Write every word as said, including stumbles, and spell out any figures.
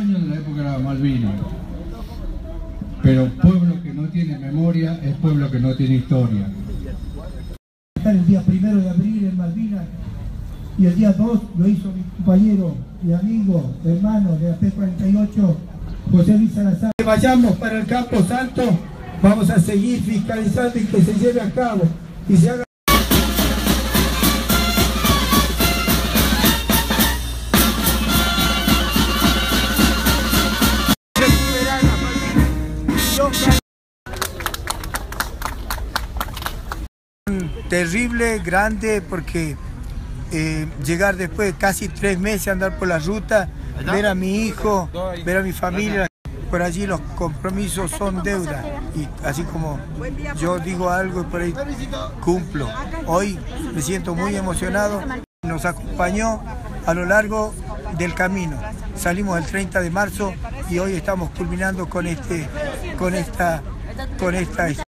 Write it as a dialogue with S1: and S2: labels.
S1: años de la época de la Malvinas. Pero pueblo que no tiene memoria es pueblo que no tiene historia.
S2: El día primero de abril en Malvinas y el día dos lo hizo mi compañero, mi amigo, hermano de la P cuarenta y ocho, José Luis Salazar. Que vayamos para el Campo Santo, vamos a seguir fiscalizando y que se lleve a cabo y se haga.
S3: Terrible, grande, porque eh, llegar después de casi tres meses a andar por la ruta, ver a mi hijo, ver a mi familia, por allí los compromisos son deuda, y así como yo digo algo y por ahí cumplo. Hoy me siento muy emocionado, nos acompañó a lo largo del camino. Salimos el treinta de marzo y hoy estamos culminando con este, con esta, con esta